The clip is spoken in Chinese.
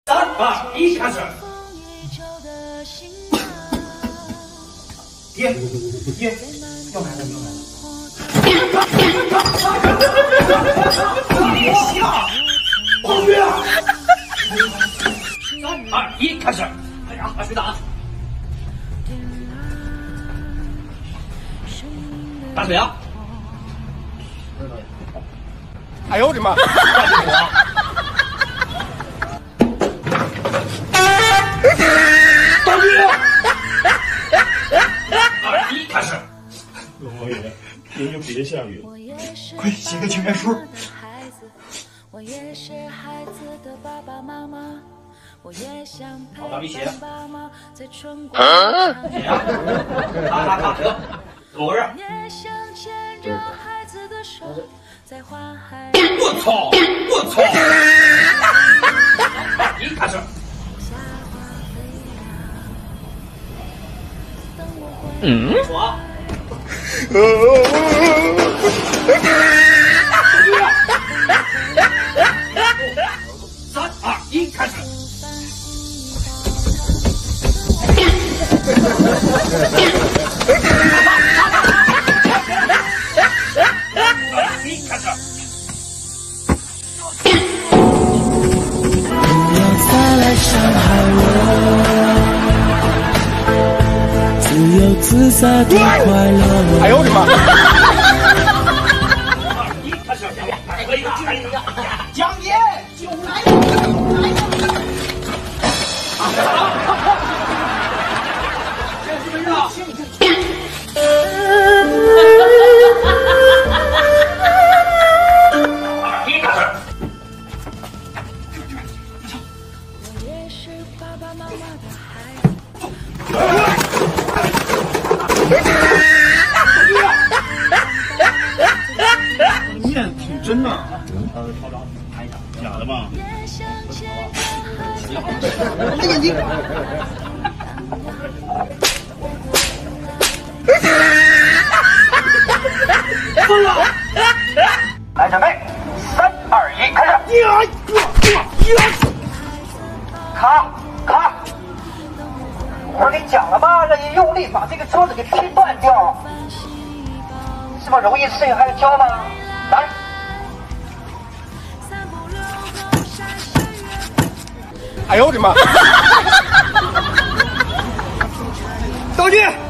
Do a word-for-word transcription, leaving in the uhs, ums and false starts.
三二一，开始。爹，爹，又来了，又来了。别笑，黄月。三二一，开始。哎呀，把水打。打水啊！ 哎呦我的妈！ 快点火！倒地！二一开始。 王爷，您就别下雨了， 快写个请愿书。 我也是孩子的爸爸妈妈，我也想陪伴爸妈在春光写呀！咔咔咔，得，走个人。 也想牵着孩子的手，在花海。 我操！我操！二一开始。嗯。我。三二一，开始。二一开始。 不要再来伤害我，自由自在的快乐。 哎呦我的妈！ 二一开始，可以了，可以了。 蒋爷，酒来了，酒来了。 这是没了。二一开始。 我也是爸爸妈妈的孩子。 面挺真呐。呃，超长，看一下，假的吧？ 我的眼睛。 疯了！来，准备，三二一，开始！呀呀呀！卡卡！我跟你讲了吧，让你用力把这个桌子给踢断掉，这么容易的事情还要教吗？来。 哎呦我的妈！ 倒地！